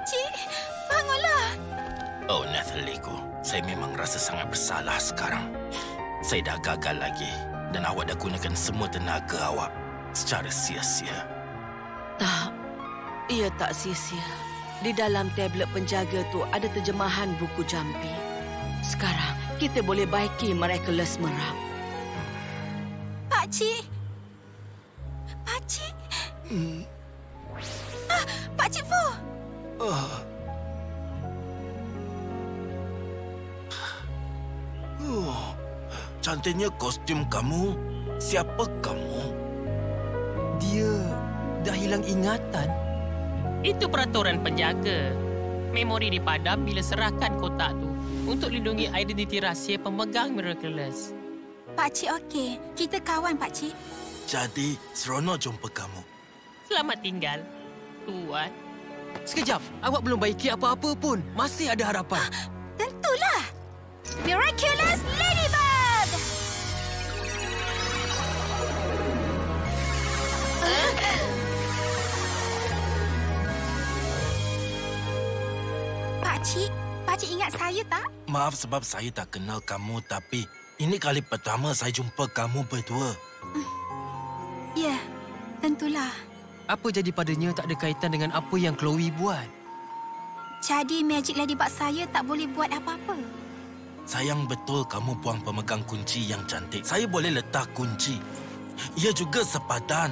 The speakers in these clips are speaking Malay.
Pakcik, bangunlah. Oh, Nathaliku, saya memang rasa sangat bersalah sekarang. Saya dah gagal lagi dan awak dah gunakan semua tenaga awak secara sia-sia. Tak, ia tak sia-sia. Di dalam tablet penjaga tu ada terjemahan buku jampi. Sekarang kita boleh baiki Miraculous Merah. Pakcik. Pakcik. Pakcik Fu. Cantiknya kostum kamu. Siapa kamu? Dia dah hilang ingatan. Itu peraturan penjaga. Memori dipadam bila serahkan kotak tu untuk lindungi identiti rahsia pemegang Miraculous. Pakcik okey. Kita kawan, Pakcik. Jadi, seronok jumpa kamu. Selamat tinggal, Tuan. Sekejap, awak belum baiki apa-apa pun. Masih ada harapan. Tentulah. Miraculous Ladybug! Pakcik ingat saya tak? Maaf sebab saya tak kenal kamu, tapi ini kali pertama saya jumpa kamu berdua. Ya, tentulah. Apa jadi padanya tak ada kaitan dengan apa yang Chloe buat? Jadi Magic Ladybug saya tak boleh buat apa-apa. Sayang betul kamu buang pemegang kunci yang cantik. Saya boleh letak kunci. Ia juga sepadan.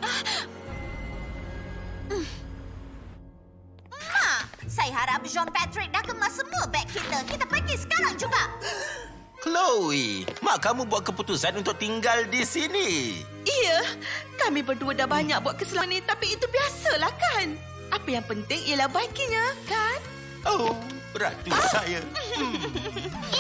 Saya harap John Patrick dah kemas semua beg kita. Kita pergi sekarang juga. Chloe, mak kamu buat keputusan untuk tinggal di sini. Iya, kami berdua dah banyak buat kesalahan ni, tapi itu biasalah kan? Apa yang penting ialah baikinya, kan? Oh, ratu saya.